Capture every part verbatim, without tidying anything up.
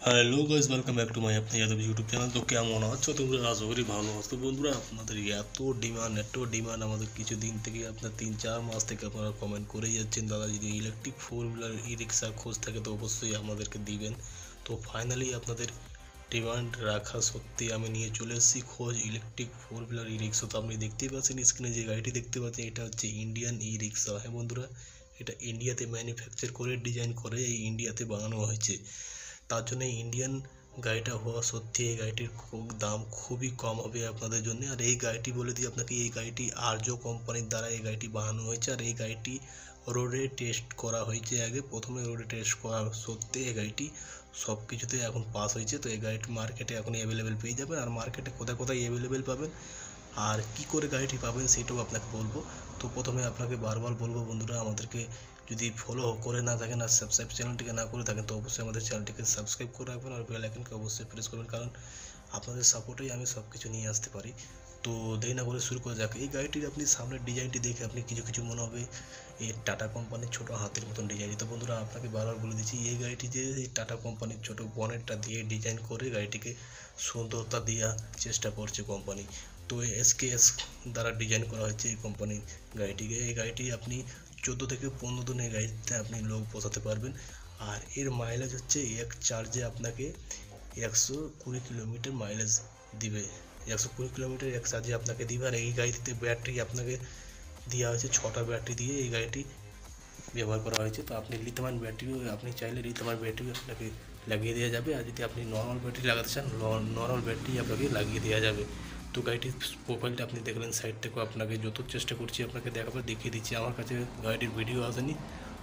Hello guys, welcome back to my আপনি Yadav YouTube channel. তো কেমন আছো তোমরা? আশা করি ভালো আছো। বন্ধুরা, আপনাদের এত ডিমান্ড এত ডিমান্ড আমাদের কিছুদিন থেকে, আপনার তিন চার মাস থেকে আপনারা কমেন্ট করেই যাচ্ছেন, দাদা যদি ইলেকট্রিক ফোর হুইলার ই রিক্সার খোঁজ থাকে তো অবশ্যই আমাদেরকে দিবেন। তো ফাইনালি আপনাদের ডিমান্ড রাখা সত্যি আমি নিয়ে চলে এসেছি খোঁজ electric four wheeler e rickshaw. তো আপনি দেখতেই পাচ্ছেন স্ক্রিনে যে গাড়িটি দেখতে পাচ্ছেন, এটা হচ্ছে ইন্ডিয়ান ই রিক্সা। হ্যাঁ বন্ধুরা, এটা ইন্ডিয়াতে ম্যানুফ্যাকচার করে ডিজাইন করে এই ইন্ডিয়াতে বানানো হয়েছে। তার জন্য ইন্ডিয়ান গাড়িটা হওয়া সত্যি এই গাড়িটির দাম খুবই কম হবে আপনাদের জন্য। আর এই গাড়িটি বলে দিই আপনাকে, এই গাড়িটি আর্য কোম্পানির দ্বারা এই গাড়িটি বানানো হয়েছে। আর এই গাড়িটি রোডে টেস্ট করা হয়েছে আগে, প্রথমে রোডে টেস্ট করা সত্ত্বে এই গাড়িটি সব কিছুতে এখন পাস হয়েছে। তো এই গাড়িটি মার্কেটে এখন অ্যাভেলেবেল পেয়ে যাবেন। আর মার্কেটে কোথায় কোথায় অ্যাভেলেবেল পাবেন আর কি করে গাড়িটি পাবেন সেটাও আপনাকে বলবো। তো প্রথমে আপনাকে বারবার বলবো বন্ধুরা, আমাদেরকে যদি ফলো করে না থাকেন আর সাবস্ক্রাইব চ্যানেলটিকে না করে থাকেন তো অবশ্যই আমাদের চ্যানেলটিকে সাবস্ক্রাইব করে রাখবেন আর বেল আইকনকে অবশ্যই প্রেস করবেন, কারণ আপনাদের সাপোর্টেই আমি সব কিছু নিয়ে আসতে পারি। তো দেরি না করে শুরু করা যাক। এই গাড়িটির আপনি সামনের ডিজাইনটি দেখে আপনি কিছু কিছু মনে হবে এই টাটা কোম্পানির ছোটো হাতের মতন ডিজাইন। তো বন্ধুরা, আপনাকে বারবার বলে দিচ্ছি, এই গাড়িটি যে এই টাটা কোম্পানির ছোটো বনেটটা দিয়ে ডিজাইন করে গাড়িটিকে সুন্দরতা দেওয়ার চেষ্টা করছে কোম্পানি। তো এসকেএস দ্বারা ডিজাইন করা হয়েছে এই কোম্পানির গাড়িটিকে। এই গাড়িটি আপনি চোদ্দো থেকে পনেরো দিন এই গাড়িতে আপনি লোক বসাতে পারবেন। আর এর মাইলেজ হচ্ছে এক চার্জে আপনাকে একশো কুড়ি কিলোমিটার মাইলেজ দিবে। একশো কুড়ি কিলোমিটার এক চার্জে আপনাকে দিবে। আর এই গাড়িতে ব্যাটারি আপনাকে দেওয়া হয়েছে ছটা ব্যাটারি দিয়ে এই গাড়িটি ব্যবহার করা হয়েছে। তো আপনি লিথিয়াম ব্যাটারিও আপনি চাইলে লিথিয়াম ব্যাটারি আপনাকে লাগিয়ে দেওয়া যাবে। আর যদি আপনি নর্মাল ব্যাটারি লাগাতে চান নর্মাল ব্যাটারি আপনাকে লাগিয়ে দেওয়া যাবে। তো গাড়িটির প্রোফাইলটা আপনি দেখলেন, সাইড থেকেও আপনাকে যত চেষ্টা করছি আপনাকে দেখাবার দেখিয়ে দিচ্ছি। আমার কাছে গাড়িটির ভিডিও আসেনি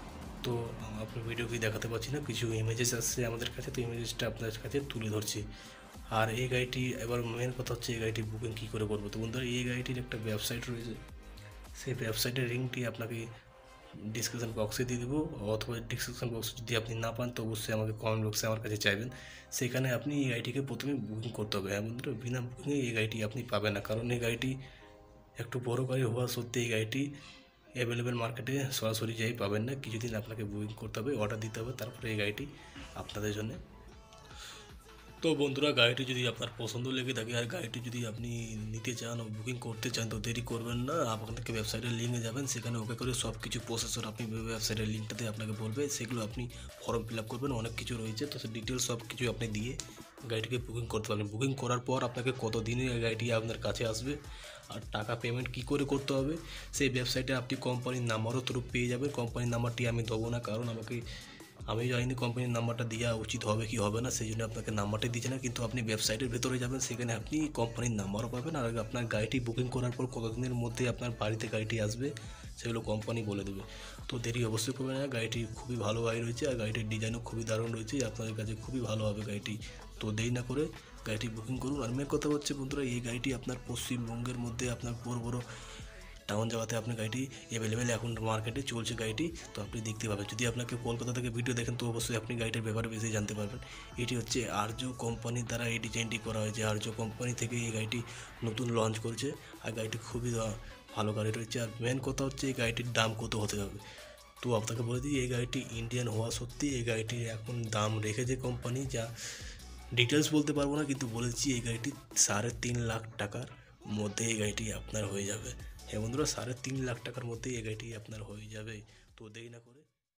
তো আপনার ভিডিও কি দেখাতে পারছি না, কিছু ইমেজেস আসছে আমাদের কাছে, তো ইমেজেসটা আপনার কাছে তুলে ধরছি। আর এই গাড়িটি এবার মেন কথা হচ্ছে এই গাড়িটি বুকিং কী করে করবো। তো বন্ধুরা, এই গাড়িটির একটা ওয়েবসাইট রয়েছে, সেই ওয়েবসাইটের লিঙ্কটি আপনাকে ডিসক্রিপশন বক্সে দিয়ে দেবো, অথবা ডিসক্রিপশন বক্সে যদি আপনি না পান তো অবশ্যই আমাকে কমেন্ট বক্সে আমার কাছে চাইবেন। সেখানে আপনি এই গাড়িটিকে প্রথমে বুকিং করতে হবে। হ্যাঁ বন্ধুরা, বিনা বুকিংয়ে এই গাড়িটি আপনি পাবেন না, কারণ এই গাড়িটি একটু বড় গাড়ি হওয়া সত্ত্বে এই গাড়িটি অ্যাভেলেবেল মার্কেটে সরাসরি যাই পাবেন না। কিছুদিন আপনাকে বুকিং করতে হবে, অর্ডার দিতে হবে, তারপরে এই গাড়িটি আপনাদের জন্য। তো বন্ধুরা, গাড়িটি যদি আপনার পছন্দ লেগে থাকে আর গাড়িটি যদি আপনি নিতে চান ও বুকিং করতে চান তো দেরি করবেন না, আপনাকে ওয়েবসাইটের লিঙ্কে যাবেন, সেখানে ওকে করে সব কিছু প্রসেসর আপনি ওয়েবসাইটের লিঙ্কটাতে আপনাকে বলবে, সেগুলো আপনি ফর্ম ফিল আপ করবেন, অনেক কিছু রয়েছে। তো সেই ডিটেলস সব কিছু আপনি দিয়ে গাড়িটিকে বুকিং করতে পারবেন। বুকিং করার পর আপনাকে কত দিনে গাড়িটি আপনার কাছে আসবে আর টাকা পেমেন্ট কি করে করতে হবে সেই ওয়েবসাইটে আপনি কোম্পানির নাম্বারও থ্রু পেয়ে যাবেন। কোম্পানির নাম্বারটি আমি দেবো না, কারণ আমাকে আমি জানি কোম্পানির নাম্বারটা দেওয়া উচিত হবে কি হবে না, সেই জন্য আপনাকে নাম্বারটা দিচ্ছে না। কিন্তু আপনি ওয়েবসাইটের ভেতরে যাবেন, সেখানে আপনি কোম্পানির নাম্বারও পাবেন। আর আপনার গাড়িটি বুকিং করার পর কতদিনের মধ্যে আপনার বাড়িতে গাড়িটি আসবে সেগুলো কোম্পানি বলে দেবে। তো দেরি অবশ্যই করবে না, গাড়িটি খুবই ভালো গাড়ি রয়েছে আর গাড়িটির ডিজাইনও খুবই দারুণ রয়েছে, আপনাদের কাছে খুবই ভালো হবে গাড়িটি। তো দেরি না করে গাড়িটি বুকিং করুন। আর মেন কথা হচ্ছে বন্ধুরা, এই গাড়িটি আপনার পশ্চিমবঙ্গের মধ্যে আপনার বড় বড় টাউন জায়গাতে আপনার গাড়িটি অ্যাভেলেবেল এখন মার্কেটে চলছে গাড়িটি, তো আপনি দেখতে পাবেন। যদি আপনাকে কলকাতা থেকে ভিডিও দেখেন তো অবশ্যই আপনি গাড়িটার ব্যাপারে বেশি জানতে পারবেন। এটি হচ্ছে আর্য কোম্পানির দ্বারা এই ডিজাইনটি করা হয়েছে। আর্য কোম্পানি থেকে এই গাড়িটি নতুন লঞ্চ করছে আর গাড়িটি খুবই ভালো গাড়ি রয়েছে। আর মেন কথা হচ্ছে এই গাড়িটির দাম কত হতে হবে। তো আপনাকে বলে দিই, এই গাড়িটি ইন্ডিয়ান হওয়া সত্যি এই গাড়িটির এখন দাম রেখেছে কোম্পানি, যা ডিটেলস বলতে পারবো না, কিন্তু বলেছি এই গাড়িটি সাড়ে তিন লাখ টাকার মধ্যে এই গাড়িটি আপনার হয়ে যাবে। হ্যাঁ বন্ধুরা, সাড়ে তিন লাখ টাকার মধ্যেই এই গাড়িটি আপনার হয়ে যাবে। তো দেরি না করে